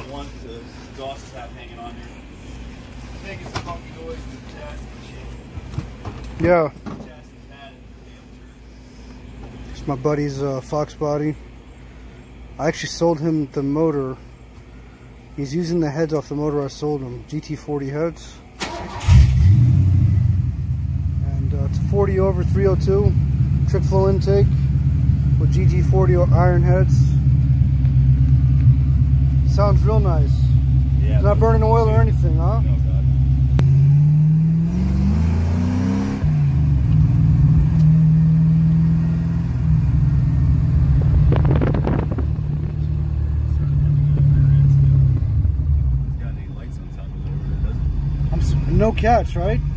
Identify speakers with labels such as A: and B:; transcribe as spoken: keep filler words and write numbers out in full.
A: got one with the exhaust tap hanging on there. Making some funky noise with the chassis and shit.
B: Yeah.
A: The chassis had it.
B: It's my buddy's uh, Fox body. I actually sold him the motor. He's using the heads off the motor I sold him. G T forty heads. And uh, it's forty over three oh two. Trick flow intake with G T forty iron heads. Sounds real nice.
A: Yeah,
B: it's not burning oil or anything, huh?
A: No, God.
B: I'm, no cats, right?